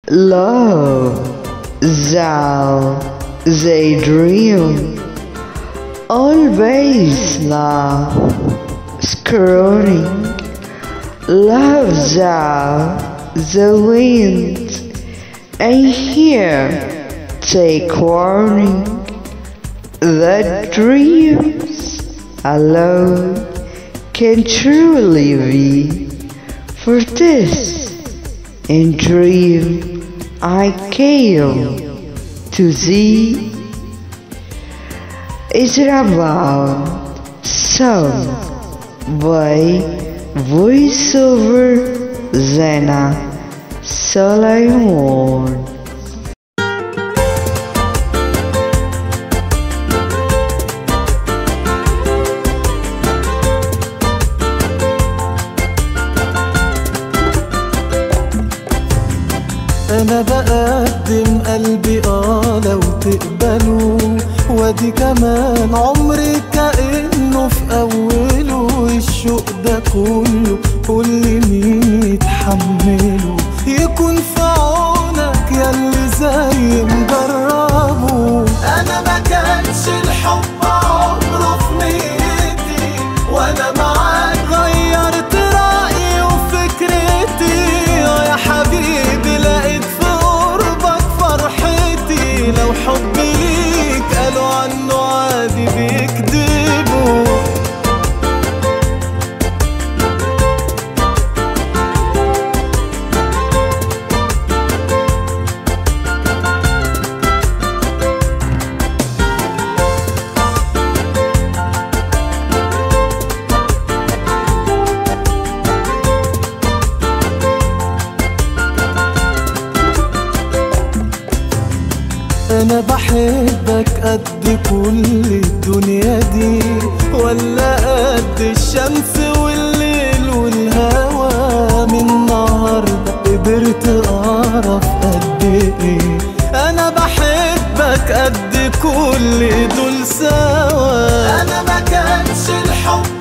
Love that they dream, always love scrolling. Love that the wind and here take warning. The dreams alone can truly be. For this in dream I came to thee. Is it about sung by voiceover Zena Solomon. أنا بقدم قلبي لو تقبلوا، وادي كمان عمري كأنه في أوله. الشوق ده كله كل مين يتحمله، يكون في عونك ياللي زي مجربه. أنا ما كانش الحب عمره في نيتي، وأنا معاك غيرت رأيي وفكرتي. يا حبيبي لقيت في قربك فرحتي، لو حبي ليك قالوا عنه عادي بيكدبوا. أنا بحبك قد كل الدنيا دي، ولا قد الشمس والليل والهوا. من النهاردة قدرت أعرف قد إيه أنا بحبك قد كل دول سوا. أنا ما كانش الحب